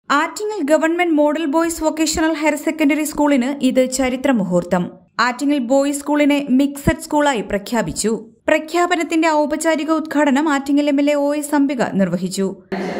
Attingal government model boys vocational higher secondary സ്കൂളിന് ഇത് ചരിത്ര മുഹൂർത്തം. ആറ്റിങ്ങൽ ബോയ്സ് സ്കൂളിനെ മിക്സഡ് സ്കൂളായി പ്രഖ്യാപിച്ചു. പ്രഖ്യാപനത്തിന്റെ ഔപചാരിക ഉദ്ഘാടനം ആറ്റിങ്ങൽ എംഎൽഎ OS അംബിക നിർവഹിച്ചു.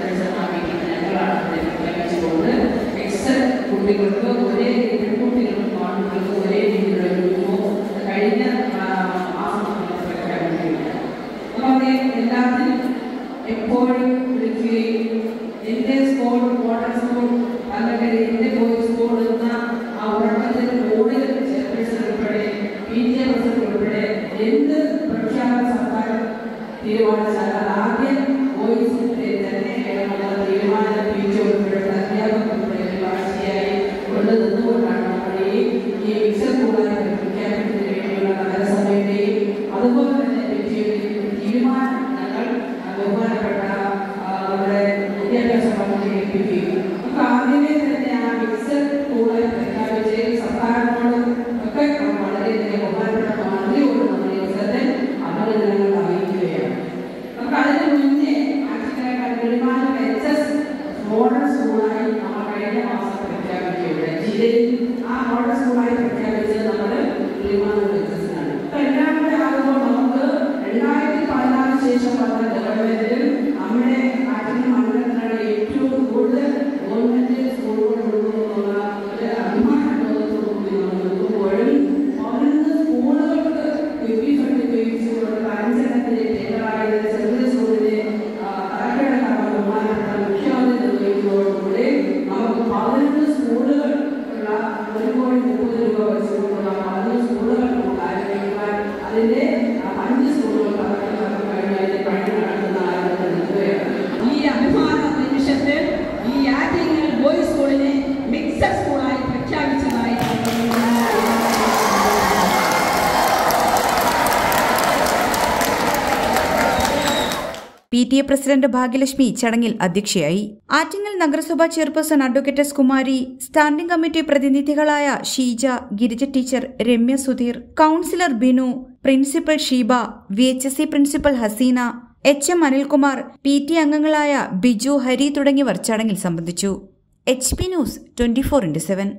PTA പ്രസിഡന്റ് ഭാഗ്യലക്ഷ്മി ചടങ്ങിൽ അധ്യക്ഷയായി. ആറ്റിങ്ങൽ നഗരസഭാ chairperson advocate S. Kumari, standing committee പ്രതിനിധികളായ Sheeja, Girija teacher, Ramya Sudheer, councillor Binu, principal Sheeba, VHSE principal Haseena, HM Anilkumar, PTA അംഗങ്ങളായ ബിജു, ഹരി തുടങ്ങിയവർ ചടങ്ങിൽ സംബന്ധിച്ചു. HP news 24/7.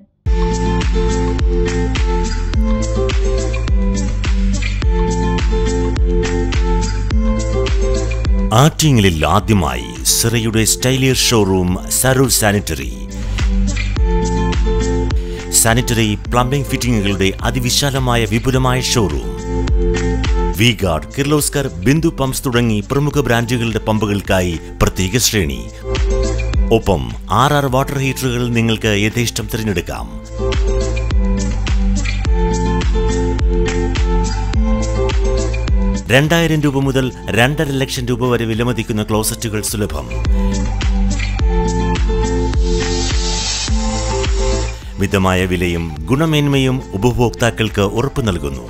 ആറ്റിങ്ങലിൽ ആദ്യമായി സിറയുടെ സ്റ്റൈലിയർ ഷോറൂം സരൂർ സാനിറ്ററി പ്ലംബിംഗ് ഫിറ്റിംഗുകളുടെ അതിവിശാലമായ വിപുലമായ showroom. V Guard, Kirloskar, Bindu pumps തുടങ്ങി പ്രമുഖ ബ്രാൻഡുകളുടെ പമ്പുകൾക്കായി പ്രത്യേക ശ്രേണി. ഒപ്പം 6 വാട്ടർ ഹീറ്ററുകൾ നിങ്ങൾക്ക് യഥേഷ്ടം തിരഞ്ഞെടുക്കാം. ₹2,000 മുതൽ ₹2,50,000 വരെ വിലമതിക്കുന്ന ക്ലോസറ്റുകൾ സുലഭം. മിതമായ വിലയും ഗുണമേന്മയും ഉപഭോക്താക്കൾക്ക് ഉറപ്പു നൽകുന്നു.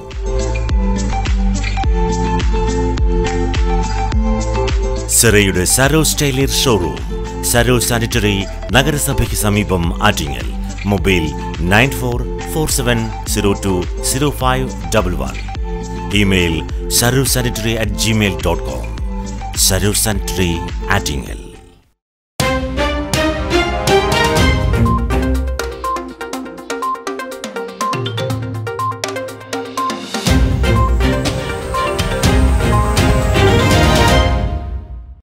സിറയുടെ സരോ സ്റ്റൈലിയർ ഷോറൂം, സരോ സാനിറ്ററി, നഗരസഭയ്ക്ക് സമീപം, Attingal. Mobile 9447020511. Email sarursanitary@gmail.com. Sarur Sanitary, Attingel.